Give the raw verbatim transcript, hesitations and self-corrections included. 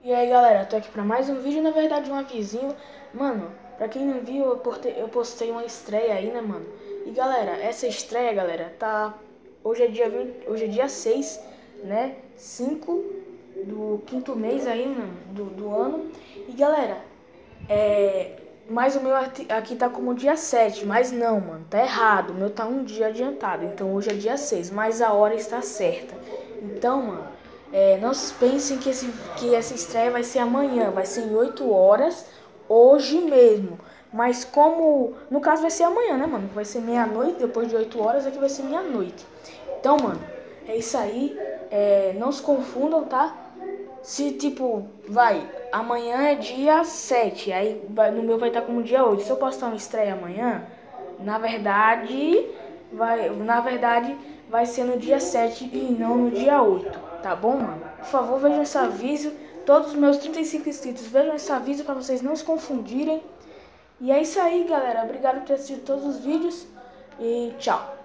E aí galera, tô aqui pra mais um vídeo, na verdade um avisinho. Mano, pra quem não viu, eu postei, eu postei uma estreia aí, né mano. E galera, essa estreia, galera, tá... Hoje é dia vinte, hoje é dia seis, né, cinco do quinto mês aí, mano, do, do ano. E galera, é... Mas o meu aqui tá como dia sete, mas não, mano, tá errado. O meu tá um dia adiantado, então hoje é dia seis, mas a hora está certa. Então, mano, é, não pensem que, esse, que essa estreia vai ser amanhã, vai ser em oito horas, hoje mesmo. Mas como, no caso vai ser amanhã, né, mano? Vai ser meia-noite, depois de oito horas aqui vai ser meia-noite. Então, mano, é isso aí. É, não se confundam, tá? Se tipo, vai, amanhã é dia sete, aí vai, no meu vai estar como dia oito. Se eu postar uma estreia amanhã, na verdade, vai, na verdade, vai ser no dia sete e não no dia oito, tá bom, mano? Por favor, vejam esse aviso. Todos os meus trinta e cinco inscritos, vejam esse aviso para vocês não se confundirem. E é isso aí, galera. Obrigado por ter assistido todos os vídeos e tchau.